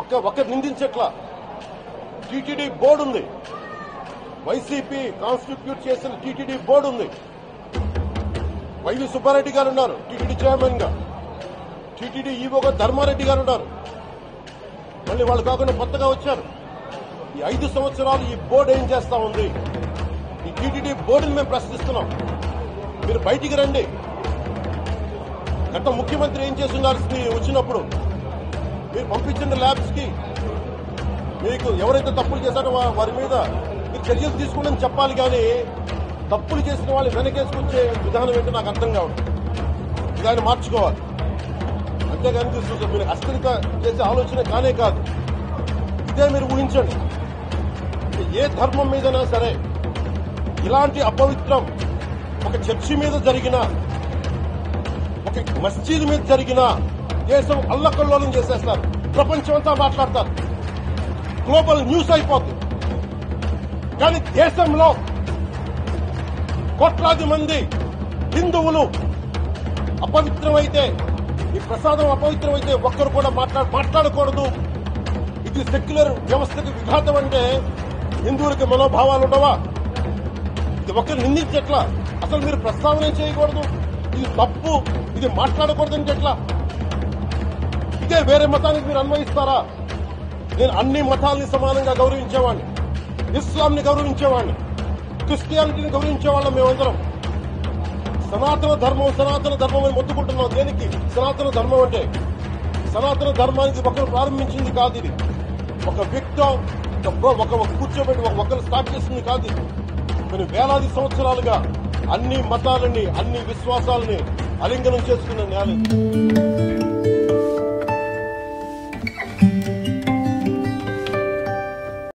ఒకరు నిందించట్లా. TTD board ఉంది, వైసీపీ కాన్స్టిట్యూట్ చేసిన టీటీడీ బోర్డు ఉంది. వైవి సుబ్బారెడ్డి గారు ఉన్నారు టీటీడీ చైర్మన్ గా, టీటీడీ ఈవోగా ధర్మారెడ్డి గారు ఉన్నారు. మళ్ళీ వాళ్ళు కాకుండా కొత్తగా వచ్చారు. ఈ 5 సంవత్సరాలు ఈ బోర్డు ఏం చేస్తా ఉంది? ఈ టీటీడీ బోర్డుని మేము ప్రశ్నిస్తున్నాం. మీరు బయటికి రండి. గత ముఖ్యమంత్రి ఏం చేసి ఉండాల్సింది వచ్చినప్పుడు? మీరు పంపించిన ల్యాబ్స్ కి మీకు ఎవరైతే తప్పులు చేశారో వారి మీద మీరు చర్యలు తీసుకోండి చెప్పాలి. కానీ తప్పులు చేసిన వాళ్ళు వెనకేసుకొచ్చే విధానం ఏంటో నాకు అర్థం కావడం. దాన్ని మార్చుకోవాలి. అంతేగాని మీరు అస్థిరత చేసే ఆలోచన కానే కాదు. ఇదే మీరు ఊహించండి. ఏ ధర్మం మీదైనా సరే ఇలాంటి అపవిత్రం ఒక చర్చి మీద జరిగినా, ఒక మస్జీద్ మీద జరిగినా దేశం అల్లకల్లోలం చేసేస్తారు. ప్రపంచమంతా మాట్లాడతారు. గ్లోబల్ న్యూస్ అయిపోతుంది. కానీ దేశంలో కోట్లాది మంది హిందువులు అపవిత్రమైతే, ఈ ప్రసాదం అపవిత్రమైతే ఒక్కరు కూడా మాట్లాడకూడదు. ఇది సెక్యులర్ వ్యవస్థకు విఘాతం అంటే హిందువులకి మనోభావాలు ఉండవా? ఇది ఒక్కరు నిందించట్లా. అసలు మీరు ప్రస్తావన చేయకూడదు, ఇది తప్పు, ఇది మాట్లాడకూడదని ఎట్లా? ఇదే వేరే మతానికి మీరు అన్వయిస్తారా? నేను అన్ని మతాల్ని సమానంగా గౌరవించేవాడిని. ఇస్లాంని గౌరవించేవాడిని, క్రిస్టియానిటీని గౌరవించేవాళ్ళం. మేమందరం సనాతన ధర్మం అని మొత్తుకుంటున్నాం. దేనికి సనాతన ధర్మం అంటే? సనాతన ధర్మానికి ఒకరు ప్రారంభించింది కాదు. ఇది ఒక వ్యక్తి ఒక కూర్చోబెట్టి ఒకరు స్టార్ట్ చేసింది కాదు. ఇది కొన్ని వేలాది సంవత్సరాలుగా అన్ని మతాలని, అన్ని విశ్వాసాలని అలింగనం చేసుకున్న న్యాయం.